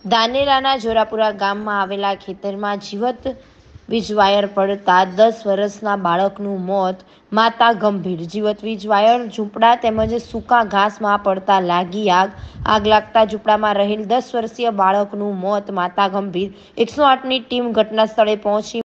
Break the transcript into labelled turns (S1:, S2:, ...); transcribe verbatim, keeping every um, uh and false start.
S1: ધાનેરાના જોરાપુરા ગામમાં આવેલા ખેતરમાં જીવત વીજ વાયર પડતા દસ વર્ષના બાળકનું મોત. માતા ગંભીર. જીવત વીજ વાયર ઝૂંપડા તેમજ સૂકા ઘાસમાં પડતા લાગી આગ. આગ લાગતા ઝૂંપડામાં રહેલ દસ વર્ષીય બાળકનું મોત. માતા ગંભીર. એકસો આઠની ટીમ ઘટના સ્થળે પહોંચી